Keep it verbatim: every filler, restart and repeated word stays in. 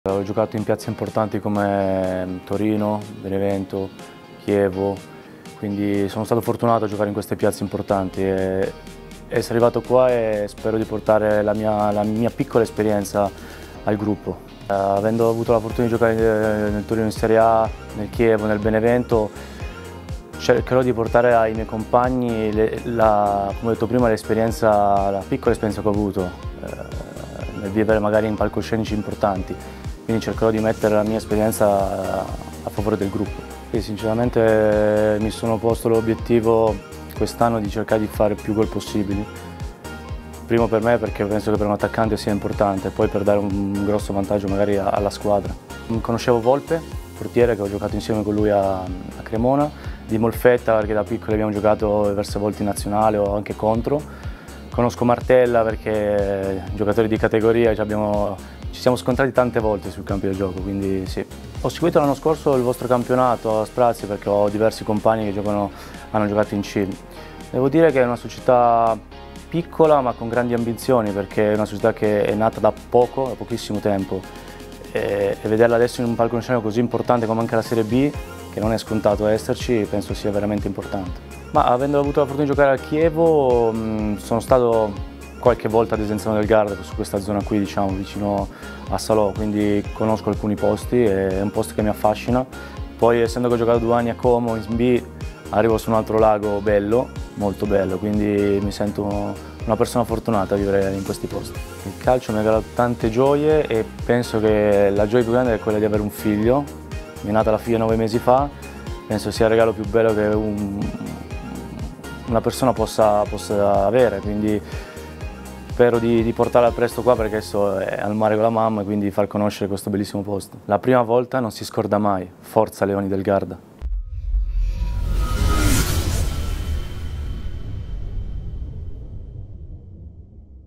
Ho giocato in piazze importanti come Torino, Benevento, Chievo, quindi sono stato fortunato a giocare in queste piazze importanti e essere arrivato qua e spero di portare la mia, la mia piccola esperienza al gruppo. Eh, avendo avuto la fortuna di giocare nel Torino in Serie A, nel Chievo, nel Benevento, cercherò di portare ai miei compagni, le, la, come ho detto prima, l'esperienza, la piccola esperienza che ho avuto eh, nel vivere magari in palcoscenici importanti. Quindi cercherò di mettere la mia esperienza a favore del gruppo. E sinceramente mi sono posto l'obiettivo quest'anno di cercare di fare più gol possibili. Primo per me perché penso che per un attaccante sia importante, poi per dare un grosso vantaggio magari alla squadra. Conoscevo Volpe, portiere, che ho giocato insieme con lui a, a Cremona, di Molfetta perché da piccoli abbiamo giocato diverse volte in nazionale o anche contro. Conosco Martella perché giocatori di categoria ci abbiamo Ci siamo scontrati tante volte sul campo di gioco, quindi sì. Ho seguito l'anno scorso il vostro campionato a Sprazzi perché ho diversi compagni che giocano, hanno giocato in C. Devo dire che è una società piccola ma con grandi ambizioni perché è una società che è nata da poco, da pochissimo tempo e, e vederla adesso in un palcoscenico così importante come anche la Serie B, che non è scontato esserci, penso sia veramente importante. Ma avendo avuto la fortuna di giocare al Chievo mh, sono stato qualche volta ad Desenzano del Garda, su questa zona qui, diciamo, vicino a Salò, quindi conosco alcuni posti, è un posto che mi affascina. Poi essendo che ho giocato due anni a Como, in B, arrivo su un altro lago bello, molto bello, quindi mi sento una persona fortunata a vivere in questi posti. Il calcio mi ha regalato tante gioie e penso che la gioia più grande è quella di avere un figlio. Mi è nata la figlia nove mesi fa, penso sia il regalo più bello che un, una persona possa, possa avere, quindi spero di, di portarla presto qua perché adesso è al mare con la mamma e quindi far conoscere questo bellissimo posto. La prima volta non si scorda mai, forza Leoni del Garda.